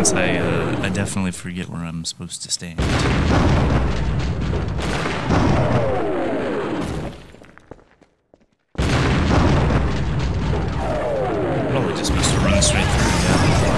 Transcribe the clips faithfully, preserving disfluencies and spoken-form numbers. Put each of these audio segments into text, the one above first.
since I, uh, I definitely forget where I'm supposed to stand. Probably just supposed to run straight through, yeah.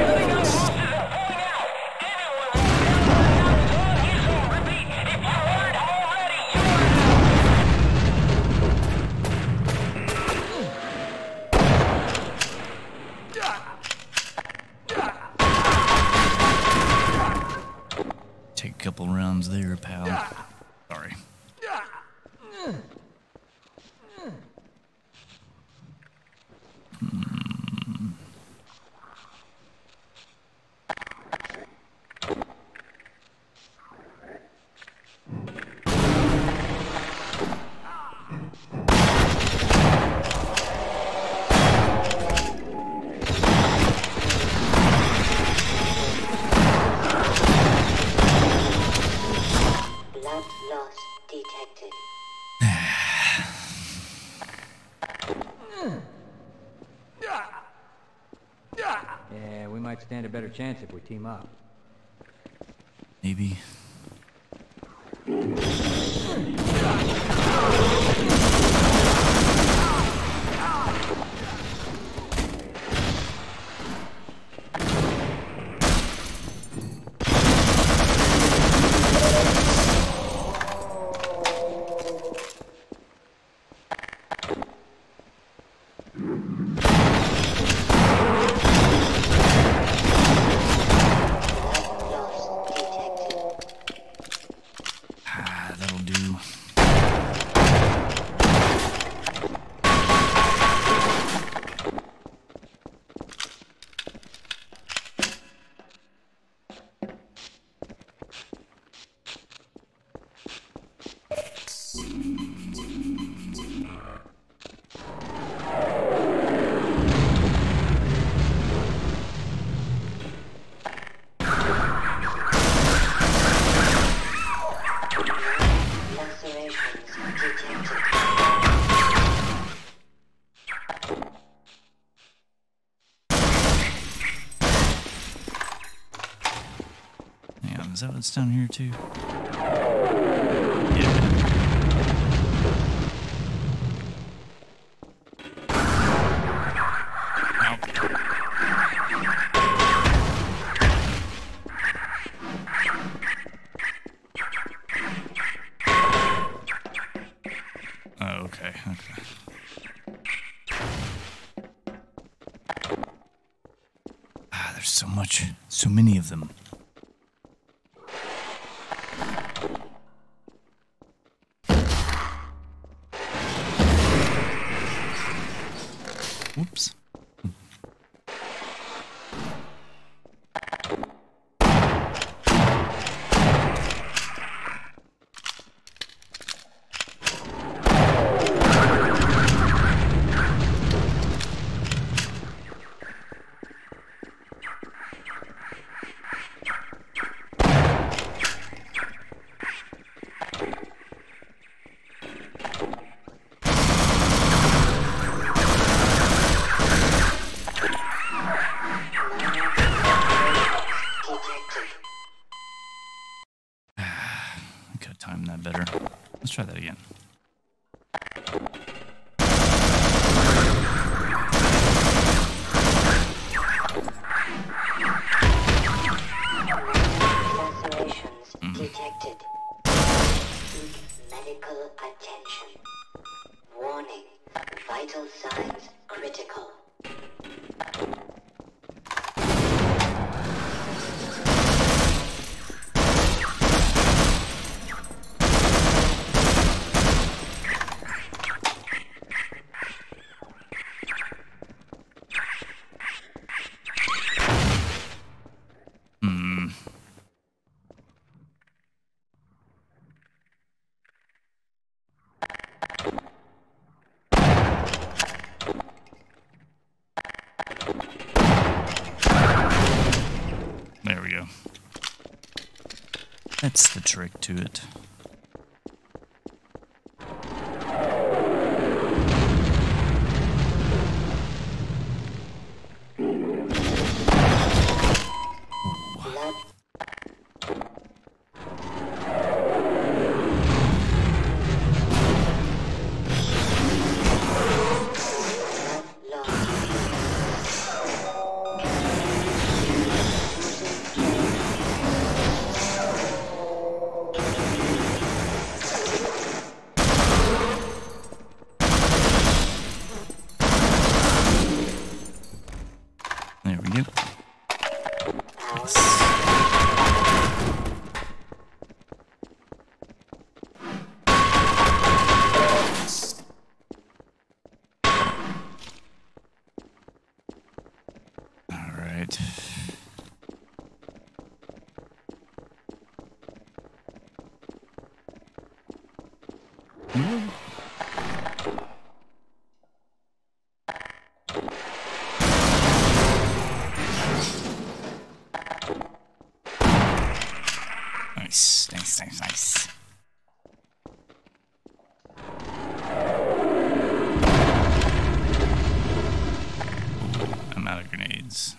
Take a couple rounds there, pal. Sorry. Hmm. Yeah, we might stand a better chance if we team up. Maybe. Is that what's down here too? Yeah. Oh, okay, okay. Ah, there's so much, so many of them. Whoops. Time that better. Let's try that again. Lacerations detected. Seek medical attention. Warning. Vital signs critical. There we go. That's the trick to it. it. Nice, nice, nice, nice. I'm out of grenades.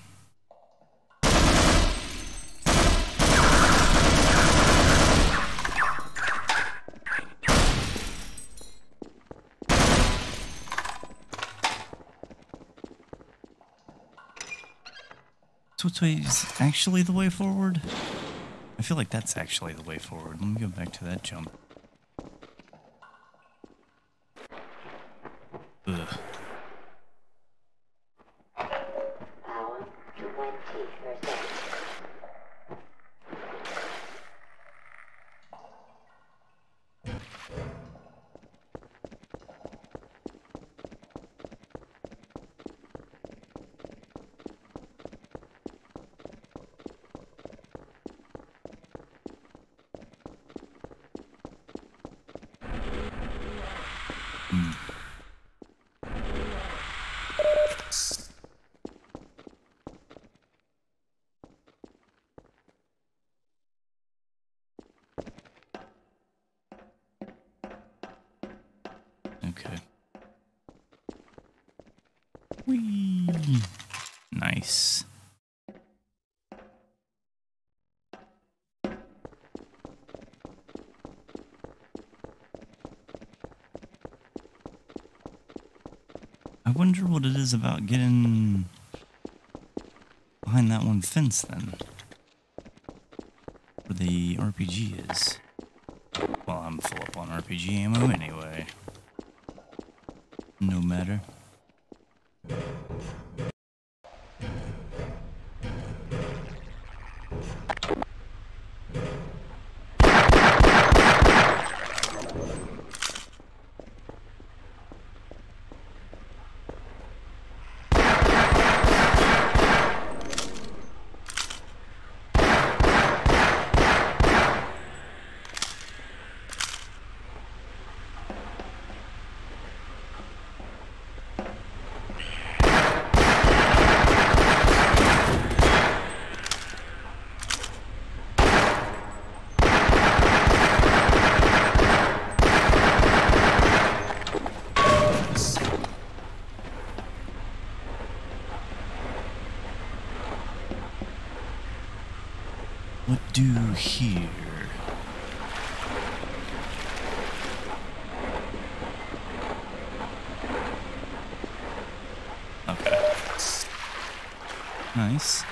So which way is actually the way forward? I feel like that's actually the way forward. Let me go back to that jump. Ugh. Power twenty percent. Hmm. Okay. Whee! Nice. I wonder what it is about getting behind that one fence then. Where the R P G is. Well, I'm full up on R P G ammo anyway. No matter. What do here? Okay. Nice.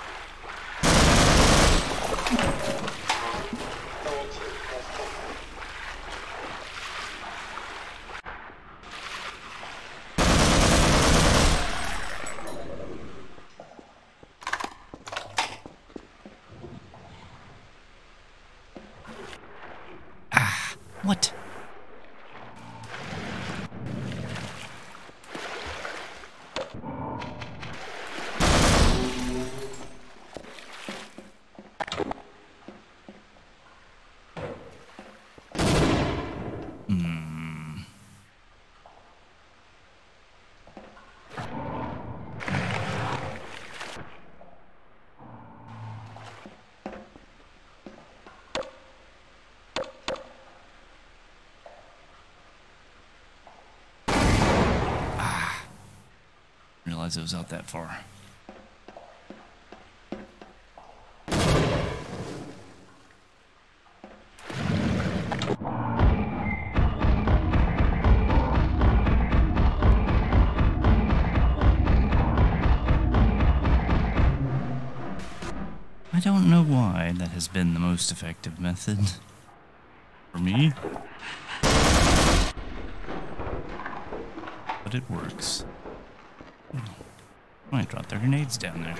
What? Hmm. Realize it was out that far. I don't know why that has been the most effective method for me, but it works. Might drop their grenades down there.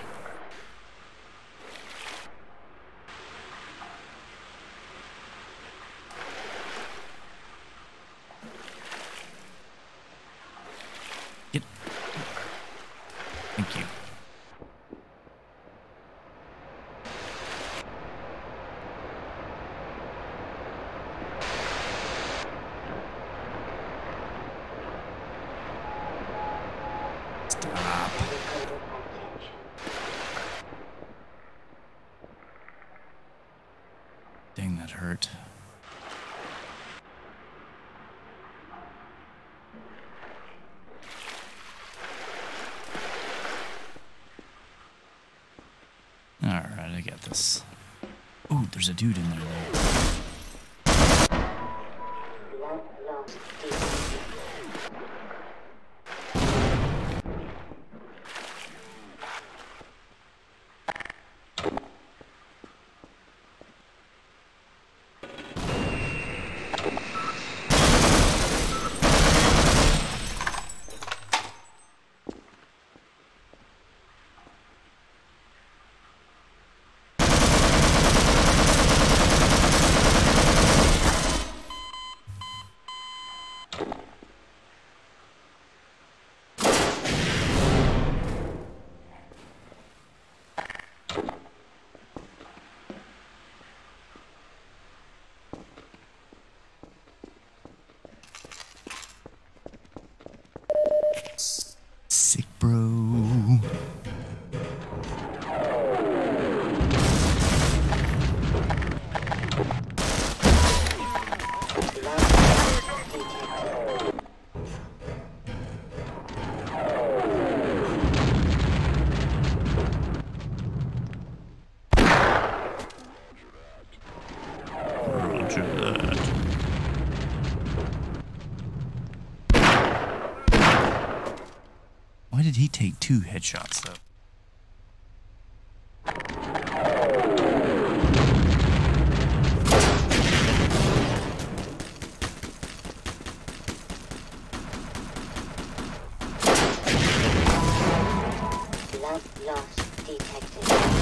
Get. Thank you. practice. Ooh, there's a dude in there though. Blood loss detected. Sick, bro. Roger that. Why did he take two headshots though? Blood loss detected.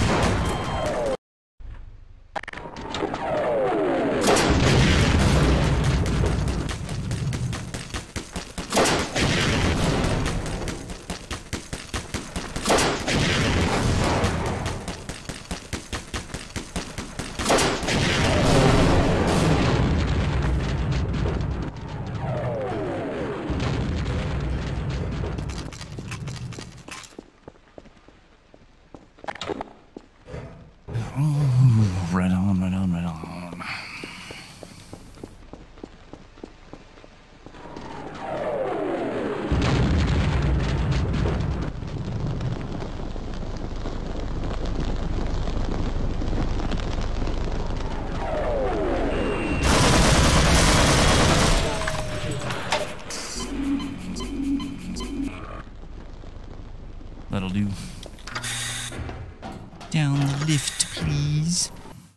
Oh, right on, right on, right on. That'll do. Down the lift, please.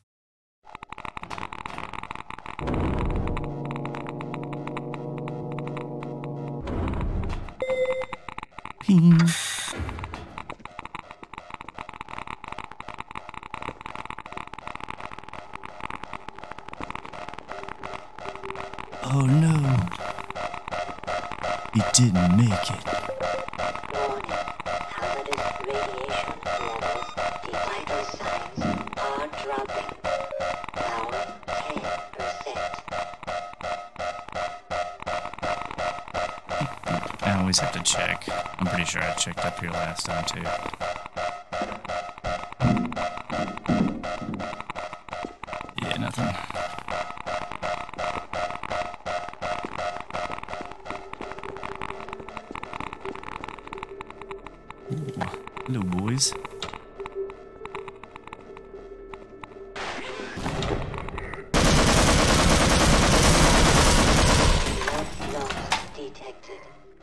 Ping. Oh no. He didn't make it. Warning. Hazardous radiation levels. The vital signs are dropping. Power ten percent. I always have to check. I'm pretty sure I checked up here last time too. Yeah, nothing. Ooh, hello, boys. Blood loss detected.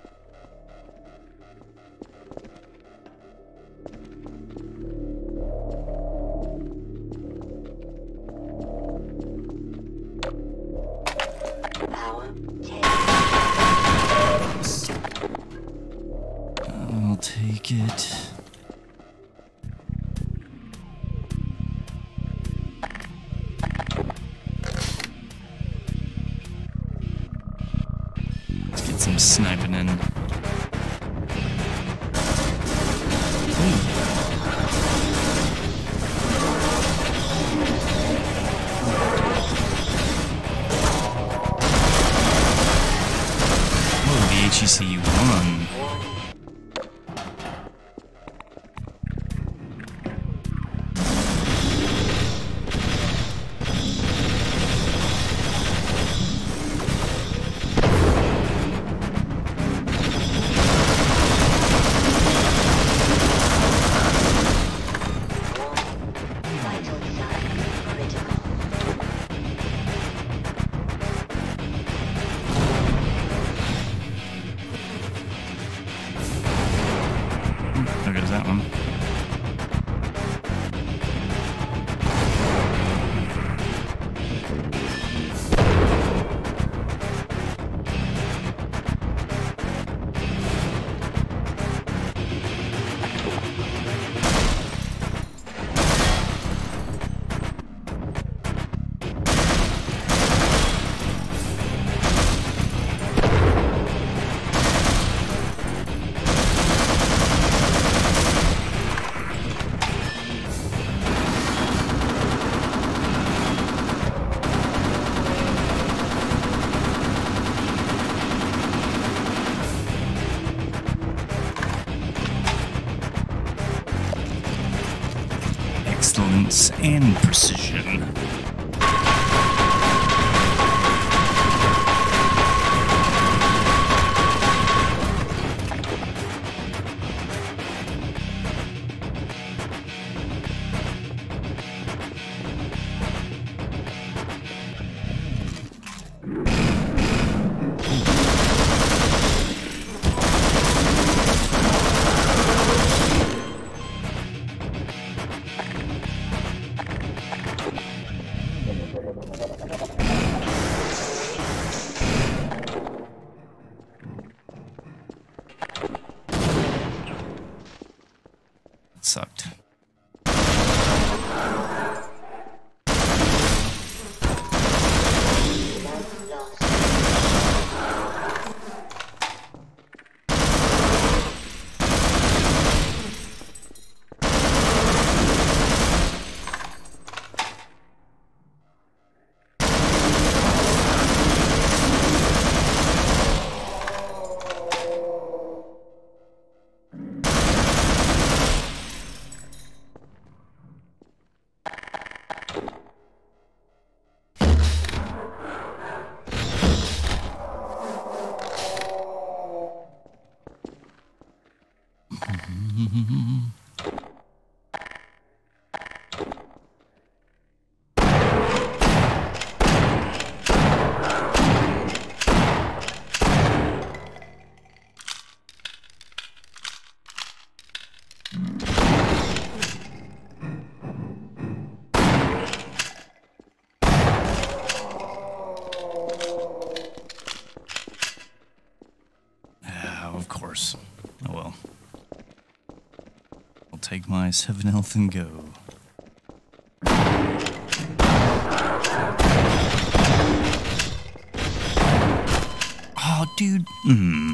Power ten. I'll take it. Let's get some sniping in. Ooh. Whoa, the H E C won. that one. Excellence and precision. Sucked. Of course. Oh well. I'll take my seven health and go. Oh, dude. Hmm.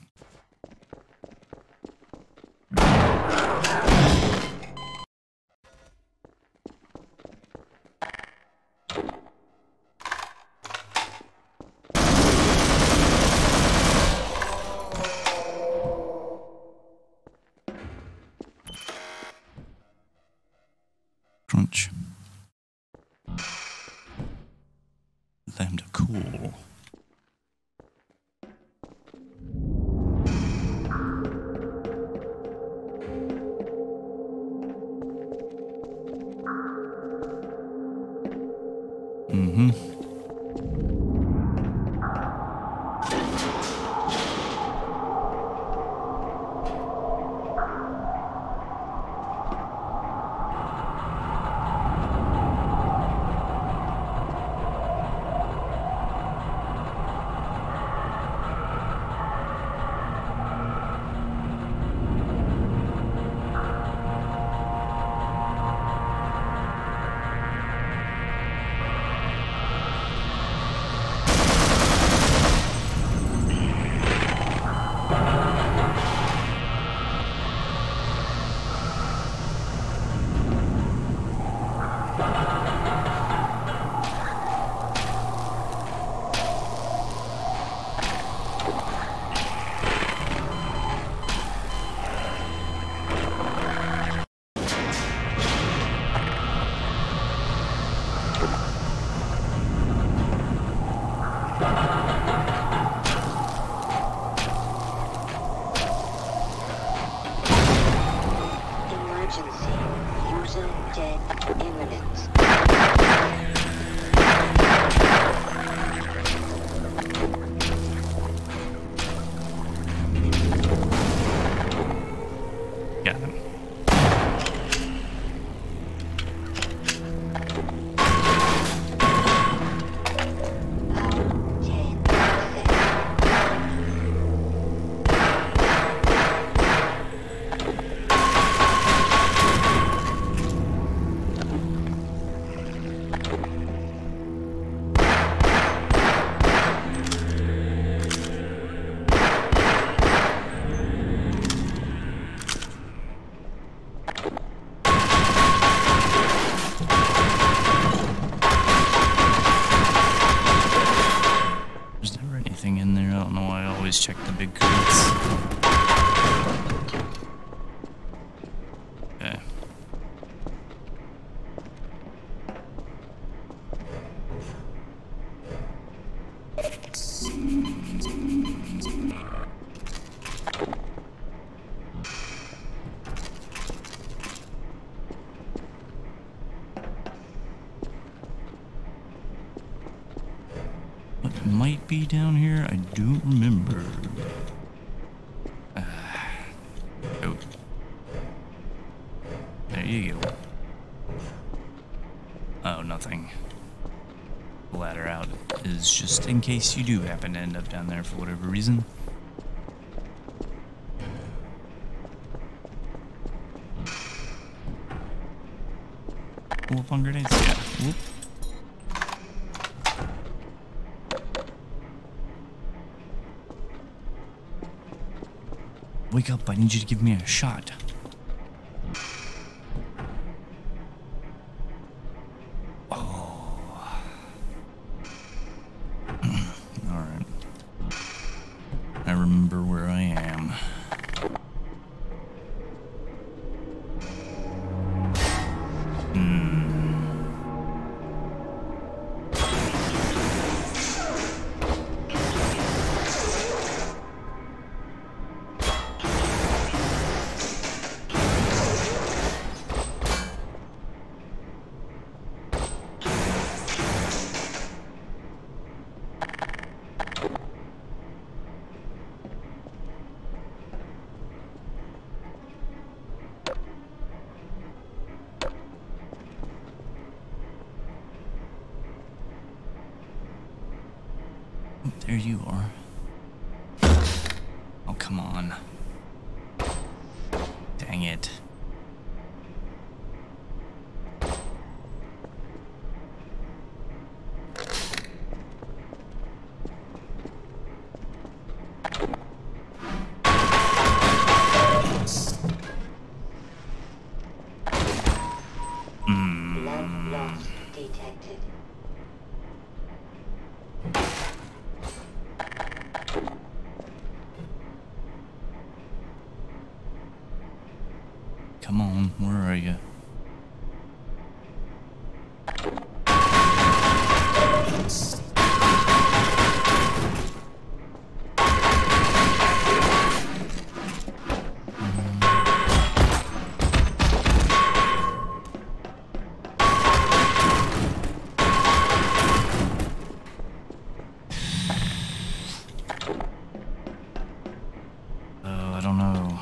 Crunch. Lambda cool. Mm-hmm. Got him. might be down here. I don't remember. Uh, oh. There you go. Oh, nothing. The ladder out is just in case you do happen to end up down there for whatever reason. Whoop on grenades? Yeah. Whoop. Wake up, I need you to give me a shot. Oh. Alright. I remember where I am. Hmm. There you are. Oh, come on. Dang it. Blood loss detected. Come on, where are you? Oh, I don't know.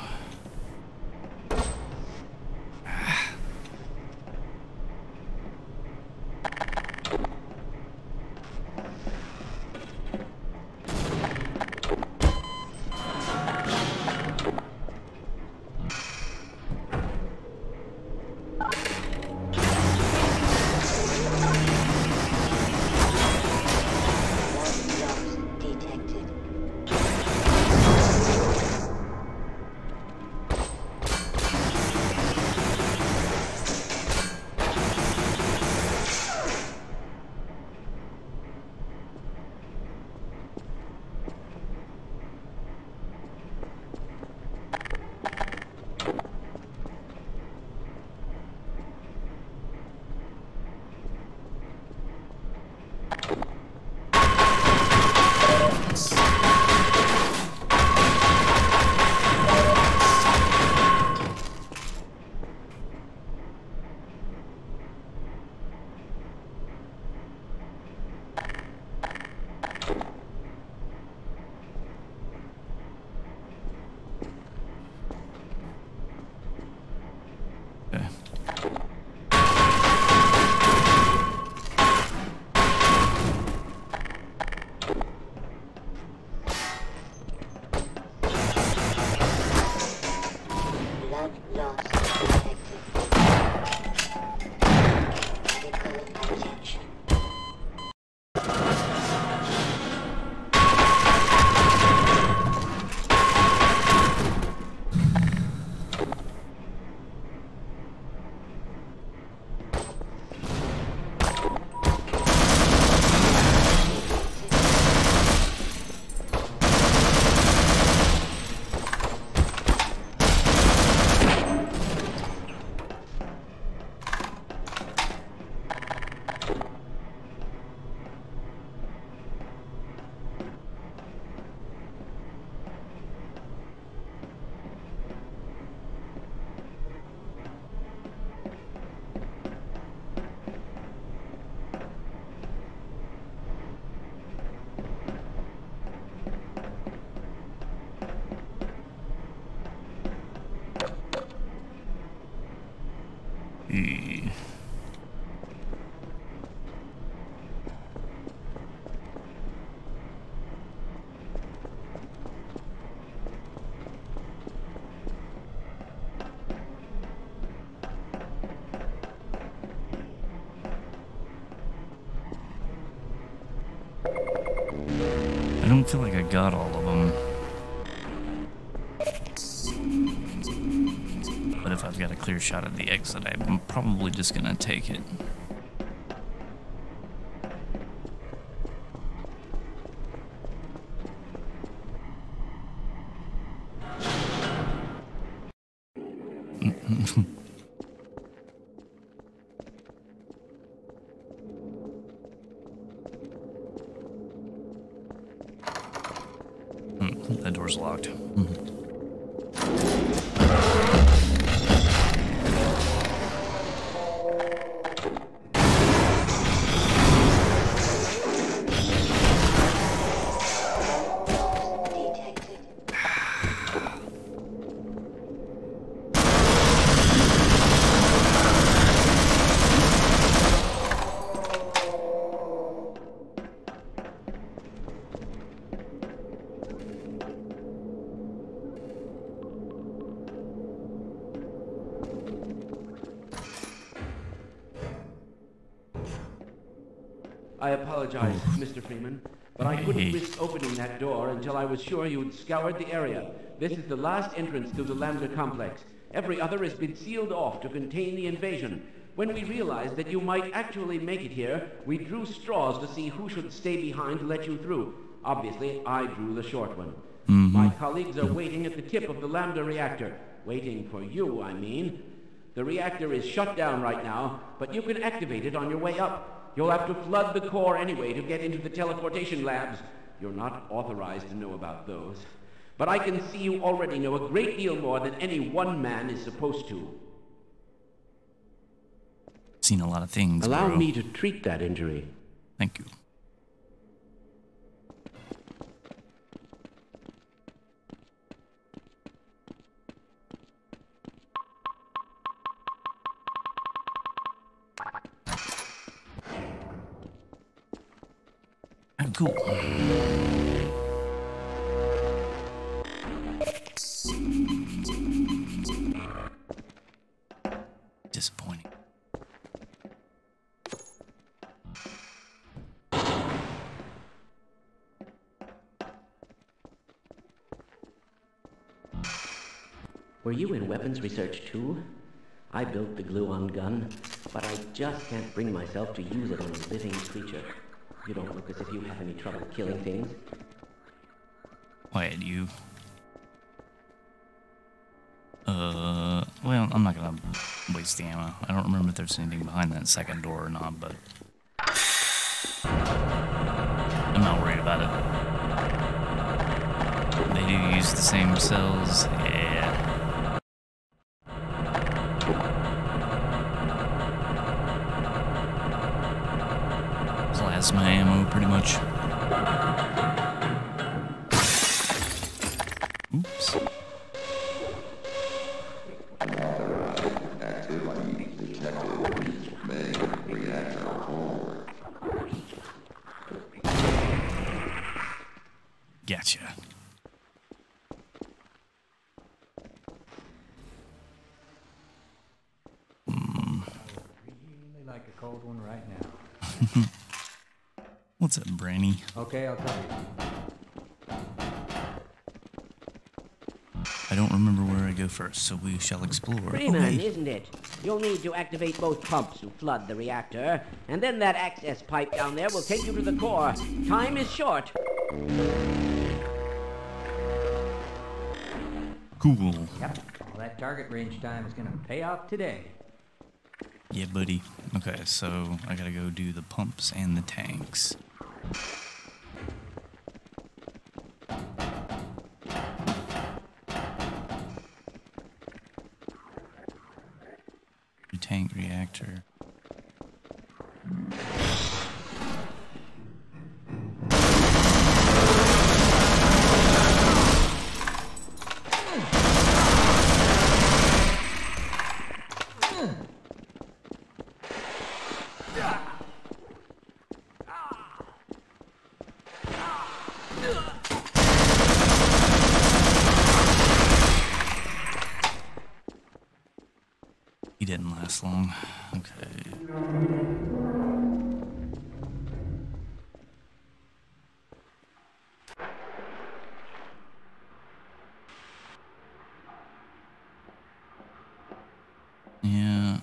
Eh. I don't feel like I got all of them. But if I've got a clear shot at the exit, I'm probably just gonna take it. Hmm, that door's locked. Mm-hmm. I apologize, Mister Freeman, but I couldn't risk opening that door until I was sure you'd scoured the area. This is the last entrance to the Lambda complex. Every other has been sealed off to contain the invasion. When we realized that you might actually make it here, we drew straws to see who should stay behind to let you through. Obviously, I drew the short one. Mm-hmm. My colleagues are waiting at the tip of the Lambda reactor. Waiting for you, I mean. The reactor is shut down right now, but you can activate it on your way up. You'll have to flood the core anyway to get into the teleportation labs. You're not authorized to know about those. But I can see you already know a great deal more than any one man is supposed to. Seen a lot of things, Allow bro. me to treat that injury. Thank you. Oh, cool. Disappointing. Were you in weapons research too? I built the glue-on gun, but I just can't bring myself to use it on a living creature. You don't look as if you have any trouble killing things. Why do you? Uh, well, I'm not gonna waste the ammo. I don't remember if there's anything behind that second door or not, but I'm not worried about it. They do use the same cells, yeah. That's my ammo, pretty much. Oops. Gotcha. Mm. Really like a cold one right now. What's up, Branny? Okay, I'll tell you. I don't remember where I go first, so we shall explore. Freeman, okay. Isn't it? You'll need to activate both pumps to flood the reactor, and then that access pipe down there will take you to the core. Time is short. Cool. Yep, all that target range time is gonna pay off today. Yeah, buddy. Okay, so I gotta go do the pumps and the tanks. Tank reactor. didn't last long. Okay. Yeah.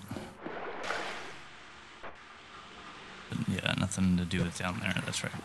But yeah, nothing to do with down there, that's right.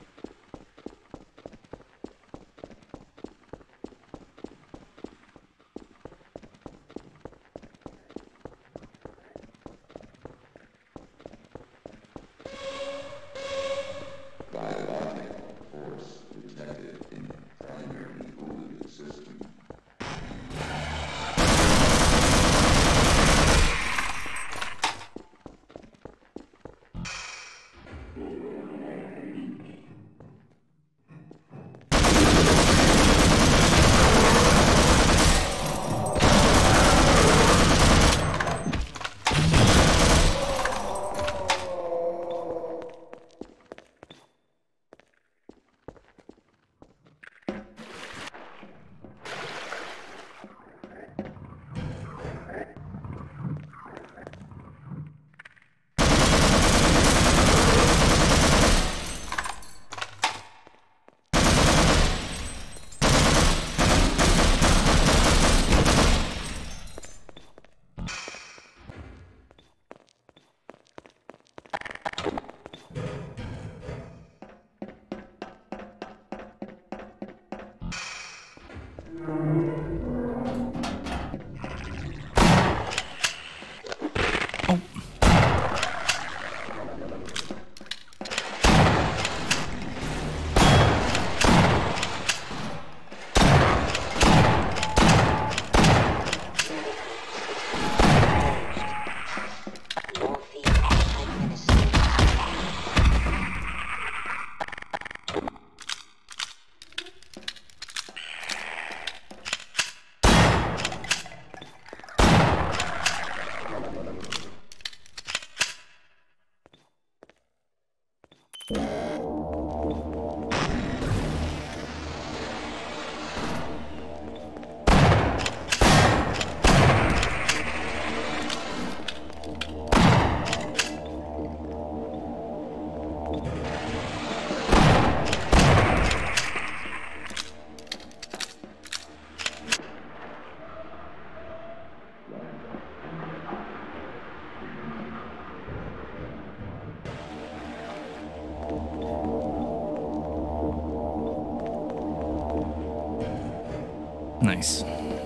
Nice.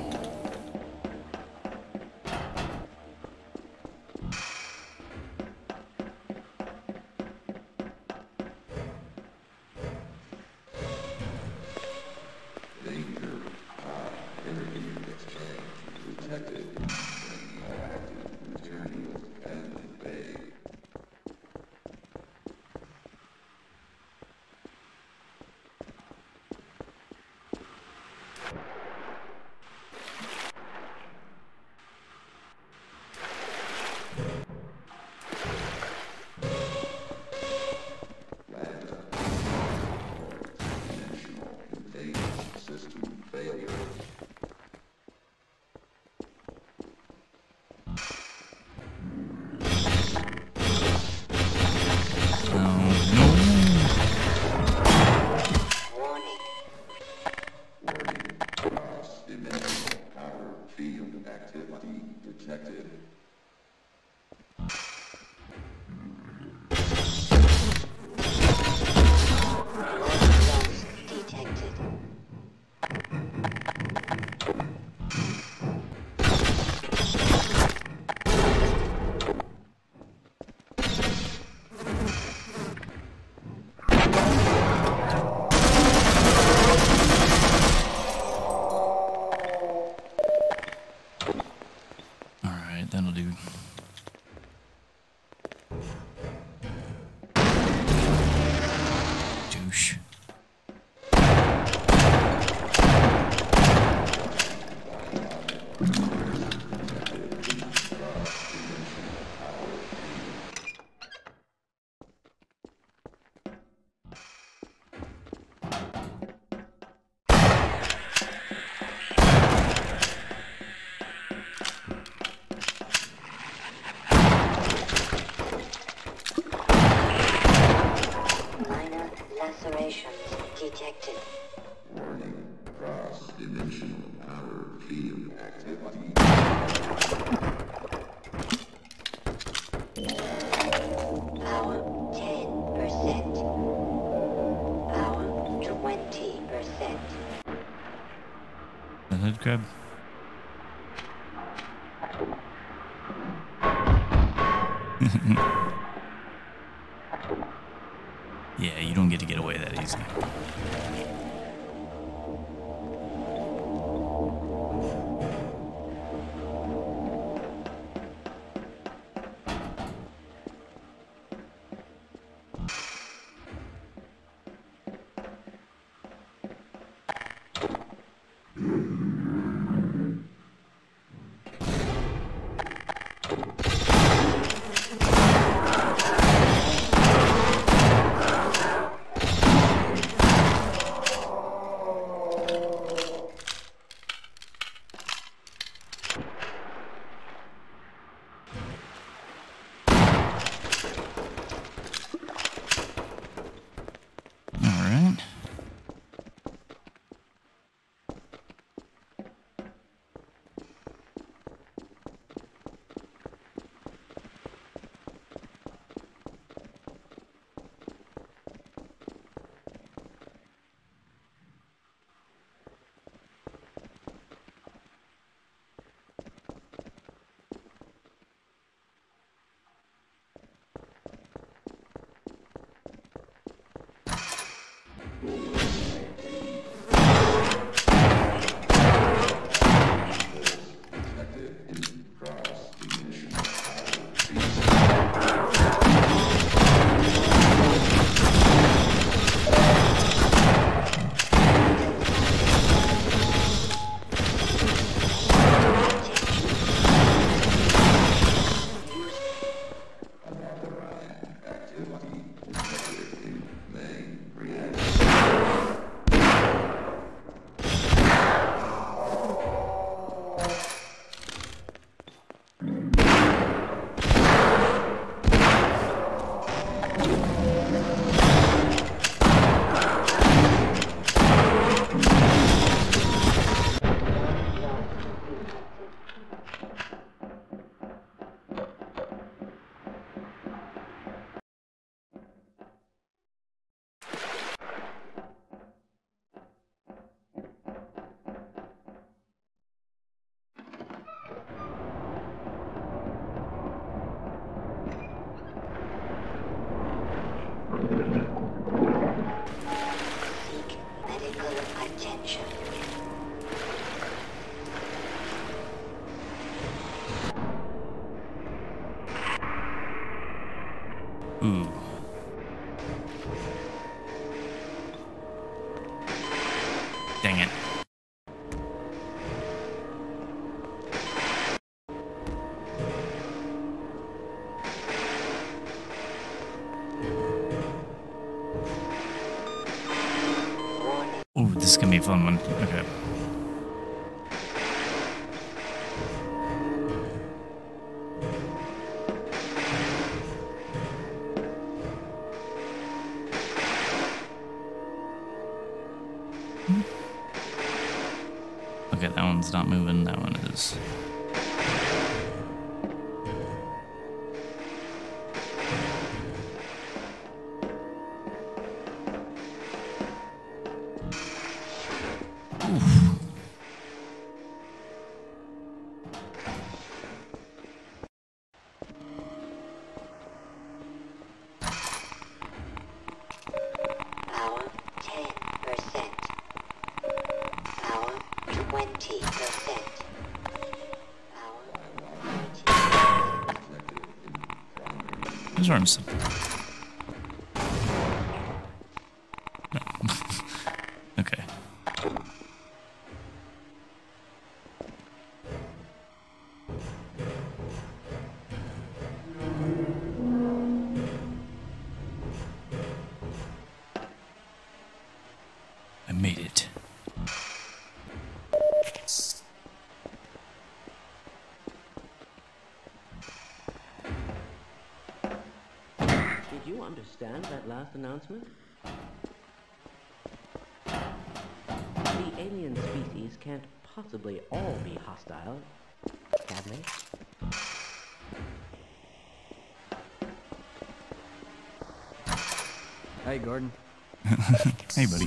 That'll do. Douche. detected. Warning. Cross-dimensional power field activity. Power ten percent. Power twenty percent. The hood crab. Yeah, you don't get to get away that easy. Ooh. Dang it. Ooh, this is gonna be a fun one. Okay. Okay, that one's not moving. That one is. Oof. Power ten percent. Power twenty percent. Power His arms. No. Okay. I made it. Did you understand that last announcement? alien species can't possibly all be hostile, can they? Hey, Gordon. Hey, buddy.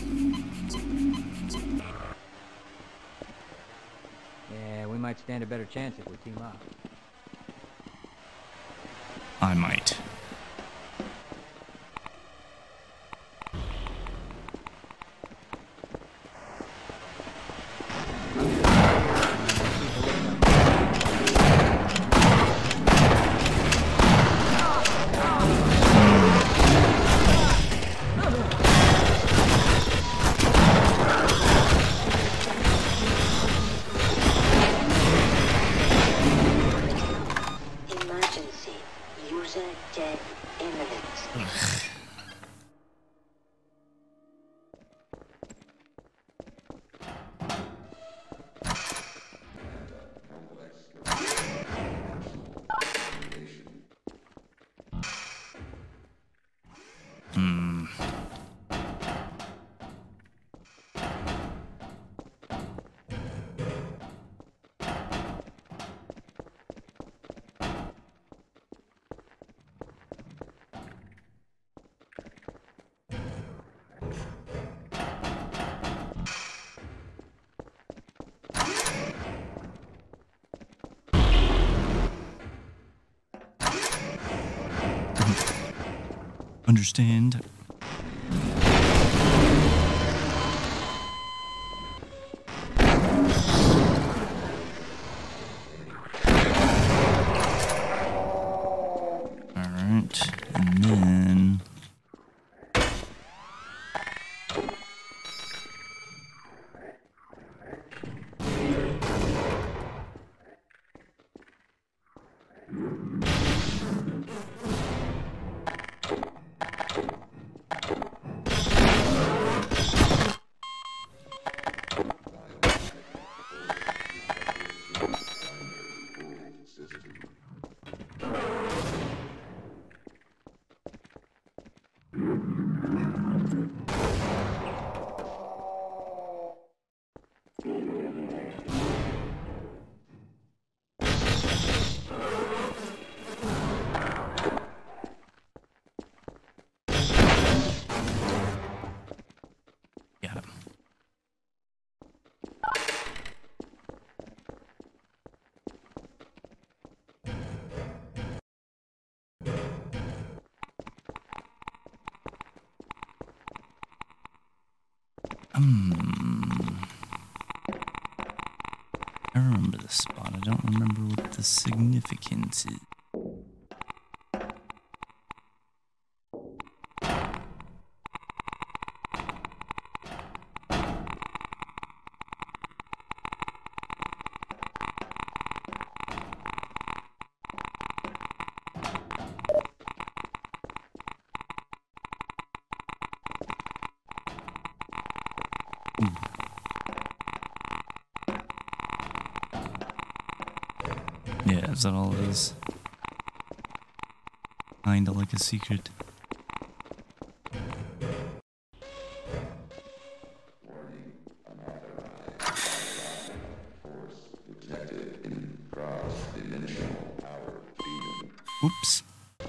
Yeah, we might stand a better chance if we team up. I might. Emergency. User dead imminent. Hmm. Understand? Alright, and then... Got him. Um, I remember this spot. I don't remember what the significance is. Yeah, is that all it is? Kinda like a secret. Force detected in cross-dimensional power field. Oops.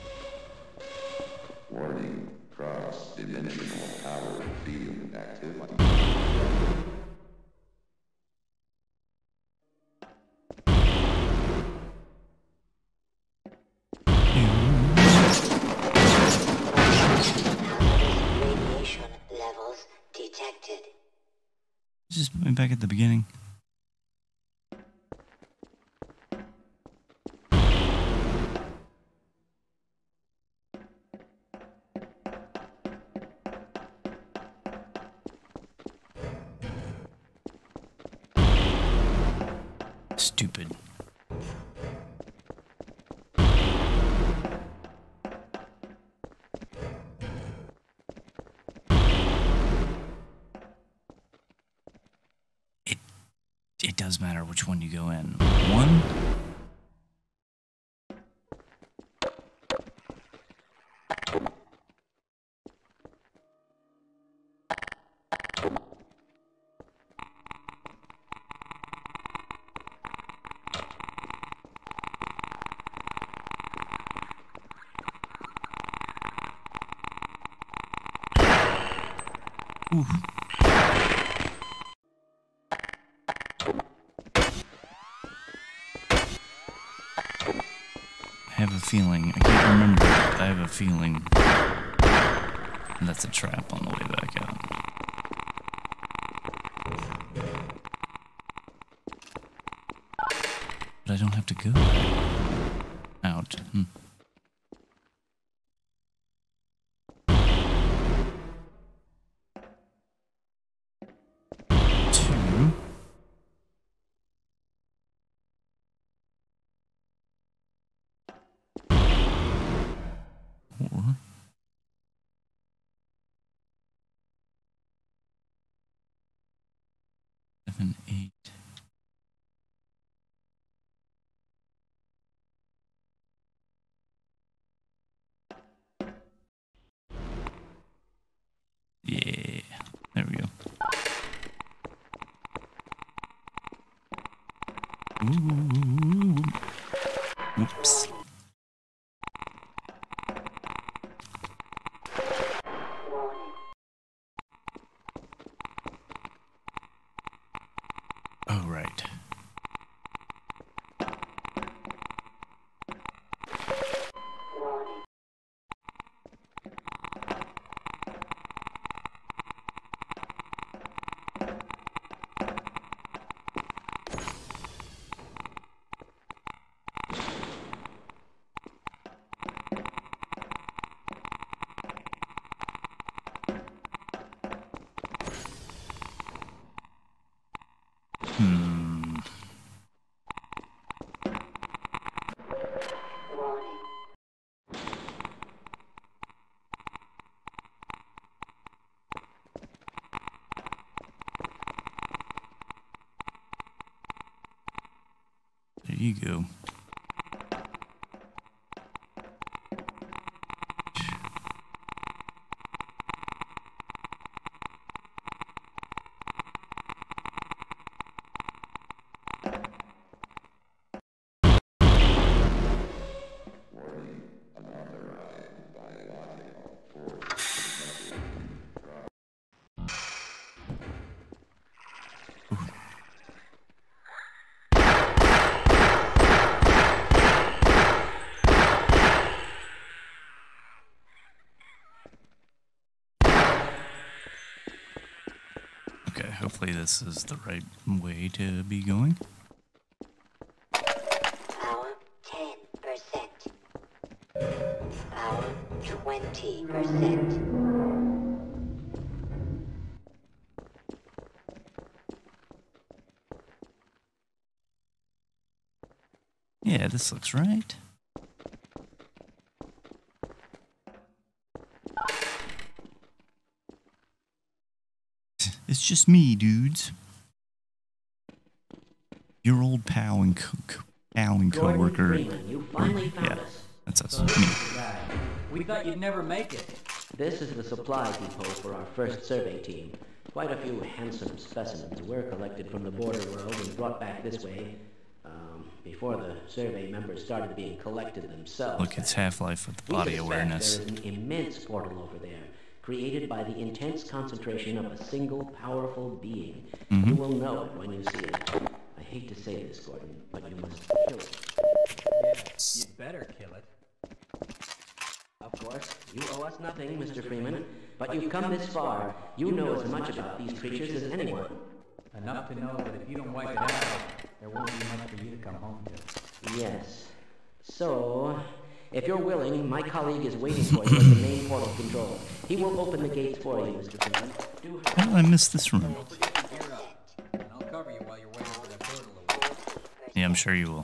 Warning, cross-dimensional power field activity. Radiation levels detected. Just put me back at the beginning. Stupid. It it does matter which one you go in. One. Ooh. I have a feeling, I can't remember, but I have a feeling that's a trap on the way back out. But I don't have to go out. Hmm. Two. Four. Seven, eight. Yeah, there we go. Ooh. Oops. Oh, right. Hmm. There you go. Warning, unauthorized biological force detected in cross. Okay, hopefully this is the right way to be going. Power ten percent. Power twenty percent. Yeah, this looks right. It's just me, dudes. Your old pal and co co pal and Gordon coworker. Freeman, you finally found Yeah, us. that's us. So Me. that's right. We thought you'd never make it. This is the supply depot for our first survey team. Quite a few handsome specimens were collected from the border world and brought back this way. Um, before the survey members started being collected themselves. Look, it's Half-Life with We body suspect awareness. there is an immense portal over there, created by the intense concentration of a single powerful being. Mm-hmm. You will know it when you see it. I hate to say this, Gordon, but you must kill it. Yeah, you'd better kill it. Of course, you owe us nothing, Mister Freeman, but you've come this far. You know as much about these creatures as anyone. Enough to know that if you don't wipe it out, there won't be much for you to come home to. Yes. So, if you're willing, my colleague is waiting for you at the main portal control. He will open the gates for you, Mister Freeman. Do How did I miss this room? Gear up, and I'll cover you while you're waiting for that portal to open. Yeah, I'm sure you will.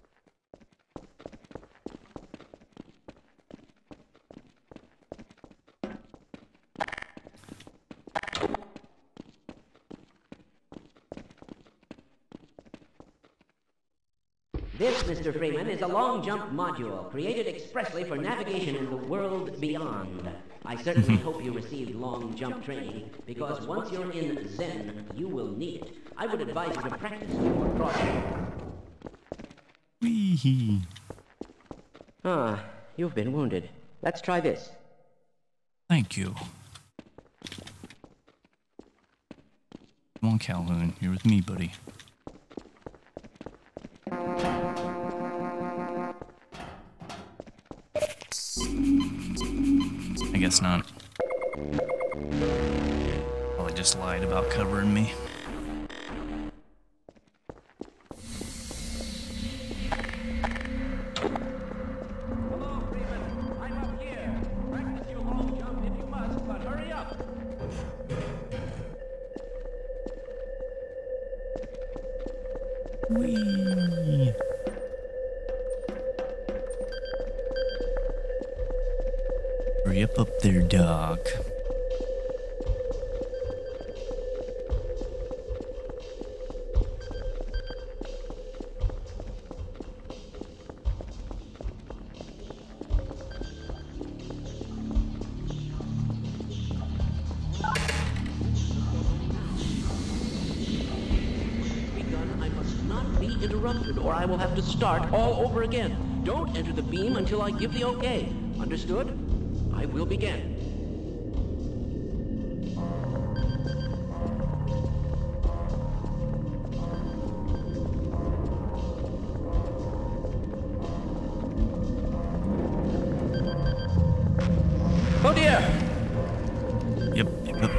This, Mister Freeman, is a long jump module created expressly for navigation in the world beyond. I certainly hope you received long jump training, because once you're in Zen, you will need it. I would advise you to practice before crossing. Wee-hee. Ah, you've been wounded. Let's try this. Thank you. on, Calhoun. You're with me, buddy. I guess not. Probably just lied about covering me. Hello, Freeman. I'm up here. Practice your long jump if you must, but hurry up. Whee! Hurry up up there, Doc. Begun, I must not be interrupted, or I will have to start all over again. Don't enter the beam until I give the okay. Understood? I will begin. Oh dear! Yep, yep, yep.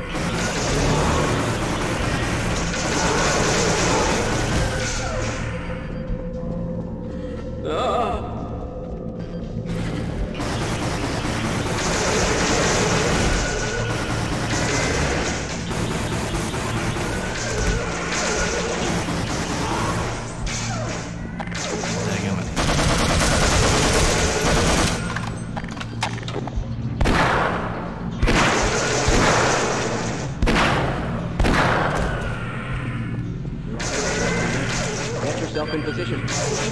Get yourself in position.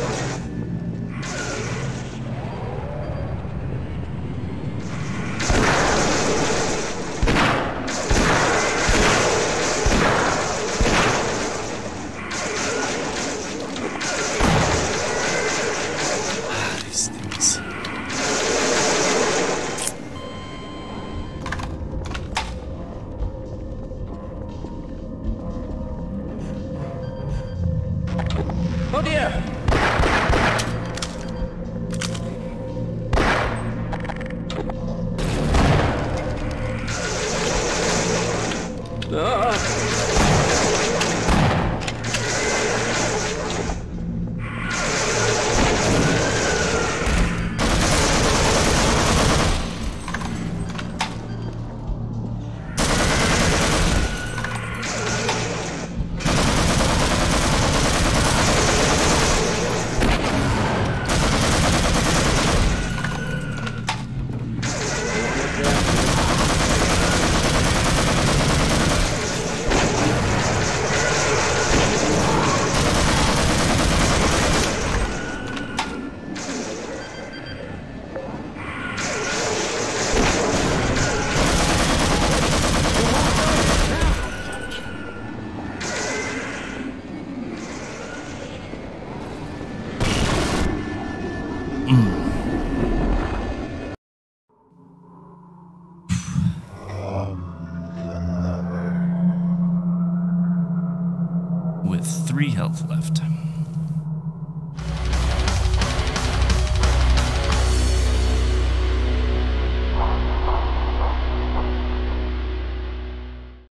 These things. Oh dear! With three health left.